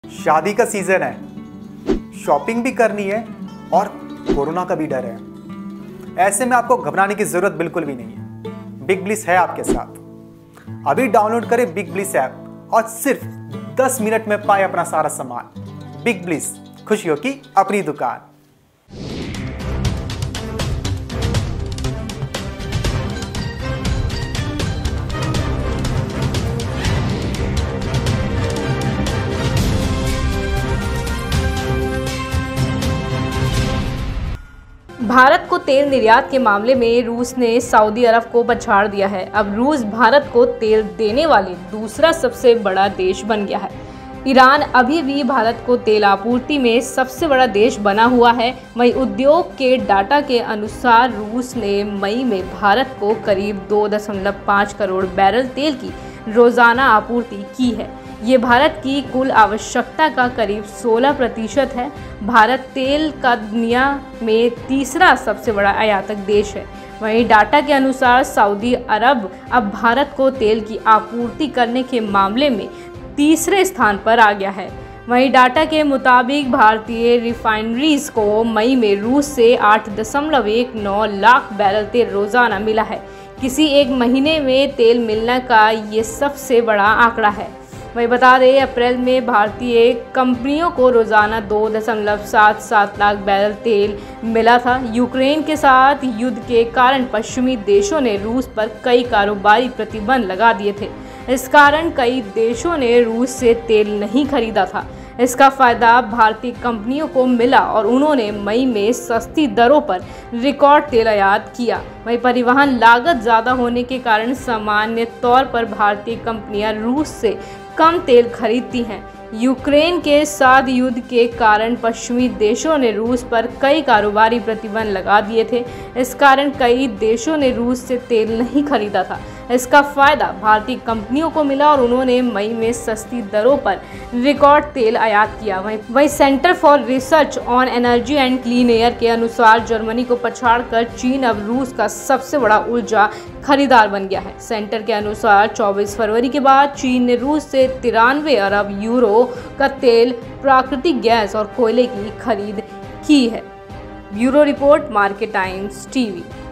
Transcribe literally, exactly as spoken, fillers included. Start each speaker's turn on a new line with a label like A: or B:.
A: शादी का सीजन है, शॉपिंग भी करनी है और कोरोना का भी डर है। ऐसे में आपको घबराने की जरूरत बिल्कुल भी नहीं है। बिग ब्लिस है आपके साथ। अभी डाउनलोड करें बिग ब्लिस ऐप और सिर्फ दस मिनट में पाए अपना सारा सामान। बिग ब्लिस, खुशियों की अपनी दुकान।
B: भारत को तेल निर्यात के मामले में रूस ने सऊदी अरब को पछाड़ दिया है। अब रूस भारत को तेल देने वाले दूसरा सबसे बड़ा देश बन गया है। ईरान अभी भी भारत को तेल आपूर्ति में सबसे बड़ा देश बना हुआ है। वहीं उद्योग के डाटा के अनुसार रूस ने मई में भारत को करीब दो दशमलव पाँच करोड़ बैरल तेल की रोजाना आपूर्ति की है। ये भारत की कुल आवश्यकता का करीब सोलह प्रतिशत है। भारत तेल का दुनिया में तीसरा सबसे बड़ा आयातक देश है। वहीं डाटा के अनुसार सऊदी अरब अब भारत को तेल की आपूर्ति करने के मामले में तीसरे स्थान पर आ गया है। वहीं डाटा के मुताबिक भारतीय रिफाइनरीज को मई में रूस से आठ दशमलव एक नौ लाख बैरल तेल रोजाना मिला है। किसी एक महीने में तेल मिलने का ये सबसे बड़ा आंकड़ा है। वही बता दें, अप्रैल में भारतीय कंपनियों को रोजाना दो दशमलव सात सात लाख बैरल तेल मिला था। यूक्रेन के साथ युद्ध के कारण पश्चिमी देशों ने रूस पर कई कारोबारी प्रतिबंध लगा दिए थे। इस कारण कई देशों ने रूस से तेल नहीं खरीदा था। इसका फायदा भारतीय कंपनियों को मिला और उन्होंने मई में सस्ती दरों पर रिकॉर्ड तेल आयात किया। वहीं परिवहन लागत ज़्यादा होने के कारण सामान्य तौर पर भारतीय कंपनियां रूस से कम तेल खरीदती हैं। यूक्रेन के साथ युद्ध के कारण पश्चिमी देशों ने रूस पर कई कारोबारी प्रतिबंध लगा दिए थे। इस कारण कई देशों ने रूस से तेल नहीं खरीदा था। इसका फायदा भारतीय कंपनियों को मिला और उन्होंने मई में सस्ती दरों पर रिकॉर्ड तेल आयात किया। वहीं वहीं centre for research on energy and clean air के अनुसार जर्मनी को पछाड़कर चीन अब रूस का सबसे बड़ा ऊर्जा खरीदार बन गया है। सेंटर के अनुसार चौबीस फरवरी के बाद चीन ने रूस से तिरानवे अरब यूरो का तेल, प्राकृतिक गैस और कोयले की खरीद की है। Bureau report, market times TV.